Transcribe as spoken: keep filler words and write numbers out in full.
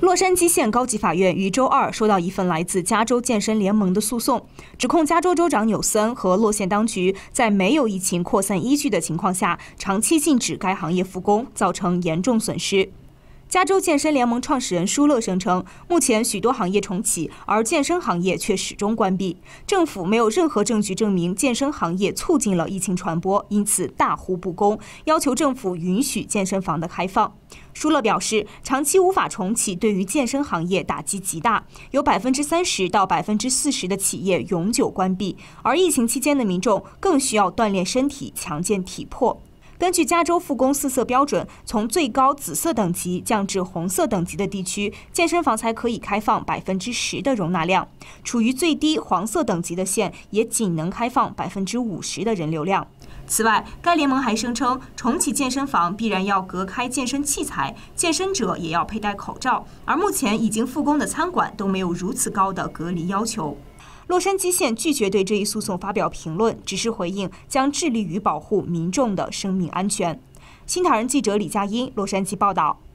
洛杉矶县高级法院于周二收到一份来自加州健身联盟的诉讼，指控加州州长纽森和洛县当局在没有疫情扩散依据的情况下，长期禁止该行业复工，造成严重损失。加州健身联盟创始人舒勒声称，目前许多行业重启，而健身行业却始终关闭。政府没有任何证据证明健身行业促进了疫情传播，因此大呼不公，要求政府允许健身房的开放。舒勒表示，长期无法重启对于健身行业打击极大，有百分之三十到百分之四十的企业永久关闭，而疫情期间的民众更需要锻炼身体，强健体魄。根据加州复工四色标准，从最高紫色等级降至红色等级的地区，健身房才可以开放百分之十的容纳量；处于最低黄色等级的县也仅能开放百分之五十的人流量。此外，该联盟还声称，重启健身房必然要隔开健身器材，健身者也要佩戴口罩，而目前已经复工的餐馆都没有如此高的隔离要求。洛杉矶县拒绝对这一诉讼发表评论，只是回应将致力于保护民众的生命安全。新唐人记者李佳音，洛杉矶报道。